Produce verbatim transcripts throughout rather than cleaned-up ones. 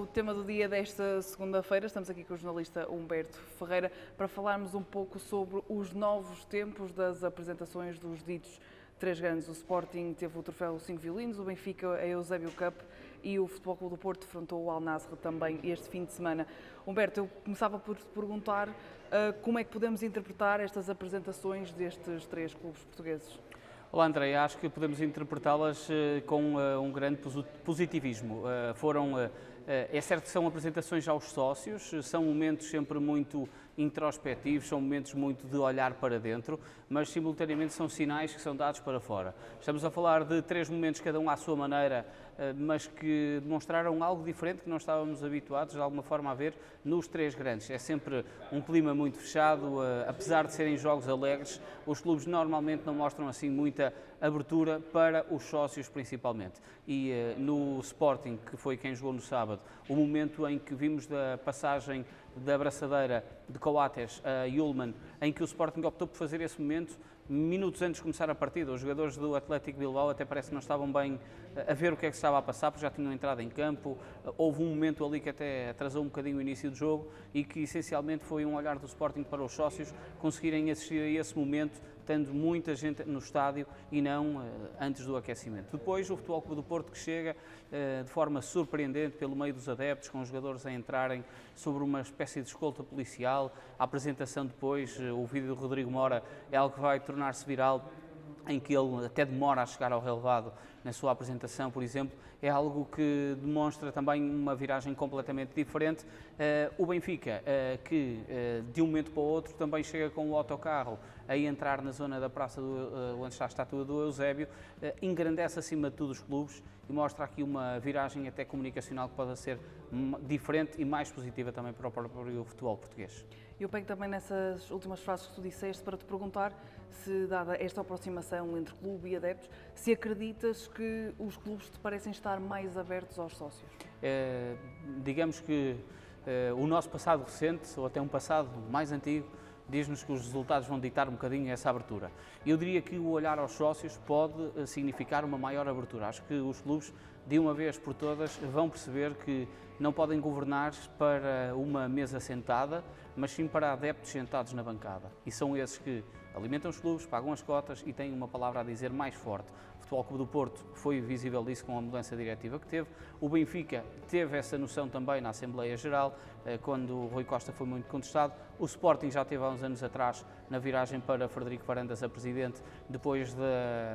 tema do dia desta segunda-feira. Estamos aqui com o jornalista Humberto Ferreira para falarmos um pouco sobre os novos tempos das apresentações dos ditos três grandes. O Sporting teve o troféu cinco violinos, o Benfica a Eusébio Cup e o Futebol Clube do Porto defrontou o Al Nassr também este fim de semana. Humberto, eu começava por te perguntar uh, como é que podemos interpretar estas apresentações destes três clubes portugueses? Olá André, acho que podemos interpretá-las uh, com uh, um grande positivismo. Uh, foram, uh, uh, é certo que são apresentações aos sócios, são momentos sempre muito introspectivos, são momentos muito de olhar para dentro, mas simultaneamente são sinais que são dados para fora. Estamos a falar de três momentos, cada um à sua maneira, mas que demonstraram algo diferente que não estávamos habituados de alguma forma a ver nos três grandes. É sempre um clima muito fechado, apesar de serem jogos alegres, os clubes normalmente não mostram assim muita abertura para os sócios principalmente. E no Sporting, que foi quem jogou no sábado, o momento em que vimos da passagem da abraçadeira de Coates a Yulman, em que o Sporting optou por fazer esse momento minutos antes de começar a partida. Os jogadores do Athletic Bilbao até parece que não estavam bem a ver o que é que estava a passar, porque já tinham entrado em campo. Houve um momento ali que até atrasou um bocadinho o início do jogo e que essencialmente foi um olhar do Sporting para os sócios conseguirem assistir a esse momento, tendo muita gente no estádio e não uh, antes do aquecimento. Depois o Futebol Clube do Porto que chega uh, de forma surpreendente pelo meio dos adeptos, com os jogadores a entrarem sobre uma espécie de escolta policial. A apresentação depois, uh, o vídeo do Rodrigo Mora é algo que vai tornar-se viral, em que ele até demora a chegar ao relevado na sua apresentação, por exemplo, é algo que demonstra também uma viragem completamente diferente. Uh, o Benfica, uh, que uh, de um momento para o outro também chega com o autocarro a entrar na zona da praça do, uh, onde está a estátua do Eusébio, uh, engrandece acima de tudo os clubes e mostra aqui uma viragem até comunicacional que pode ser diferente e mais positiva também para o próprio futebol português. Eu pego também nessas últimas frases que tu disseste para te perguntar se, dada esta aproximação entre clube e adeptos, se acreditas que os clubes te parecem estar mais abertos aos sócios? É, digamos que é, o nosso passado recente, ou até um passado mais antigo, diz-nos que os resultados vão ditar um bocadinho essa abertura. Eu diria que o olhar aos sócios pode significar uma maior abertura. Acho que os clubes, de uma vez por todas, vão perceber que não podem governar para uma mesa sentada, mas sim para adeptos sentados na bancada. E são esses que alimentam os clubes, pagam as cotas e têm uma palavra a dizer mais forte. O Futebol Clube do Porto foi visível disso com a mudança diretiva que teve. O Benfica teve essa noção também na Assembleia Geral, quando o Rui Costa foi muito contestado. O Sporting já teve há uns anos atrás, na viragem para Frederico Varandas a presidente, depois da,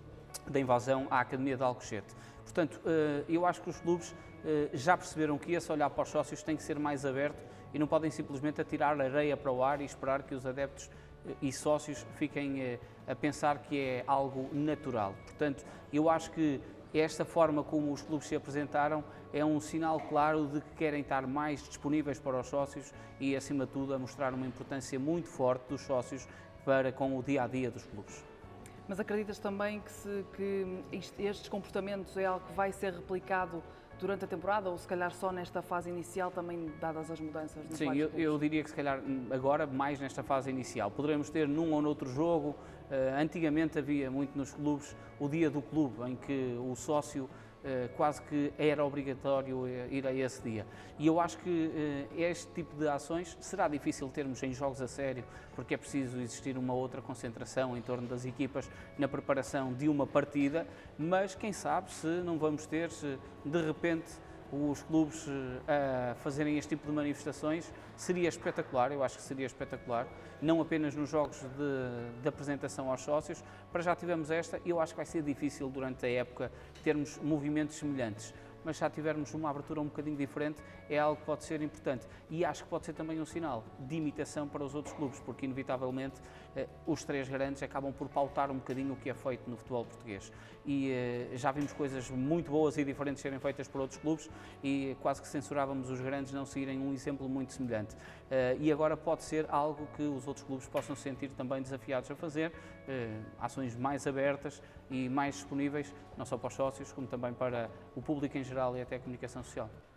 da invasão à Academia de Alcochete. Portanto, eu acho que os clubes já perceberam que esse olhar para os sócios tem que ser mais aberto e não podem simplesmente atirar areia para o ar e esperar que os adeptos e sócios fiquem a pensar que é algo natural. Portanto, eu acho que esta forma como os clubes se apresentaram é um sinal claro de que querem estar mais disponíveis para os sócios e, acima de tudo, a mostrar uma importância muito forte dos sócios para com o dia-a-dia dos clubes. Mas acreditas também que, se, que isto, estes comportamentos é algo que vai ser replicado durante a temporada ou se calhar só nesta fase inicial também, dadas as mudanças nos Sim, eu, eu diria que se calhar agora mais nesta fase inicial. Poderemos ter num ou noutro jogo, uh, antigamente havia muito nos clubes o dia do clube, em que o sócio Uh, quase que era obrigatório ir a esse dia. E eu acho que uh, este tipo de ações será difícil termos em jogos a sério, porque é preciso existir uma outra concentração em torno das equipas na preparação de uma partida, mas quem sabe se não vamos ter, se de repente os clubes a fazerem este tipo de manifestações, seria espetacular, eu acho que seria espetacular, não apenas nos jogos de, de apresentação aos sócios, para já tivemos esta, eu acho que vai ser difícil durante a época termos movimentos semelhantes, mas se já tivermos uma abertura um bocadinho diferente, é algo que pode ser importante. E acho que pode ser também um sinal de imitação para os outros clubes, porque inevitavelmente eh, os três grandes acabam por pautar um bocadinho o que é feito no futebol português. E eh, já vimos coisas muito boas e diferentes serem feitas por outros clubes e quase que censurávamos os grandes não seguirem um exemplo muito semelhante. Eh, e agora pode ser algo que os outros clubes possam sentir também desafiados a fazer, eh, ações mais abertas e mais disponíveis, não só para os sócios, como também para o público em geral e até a comunicação social.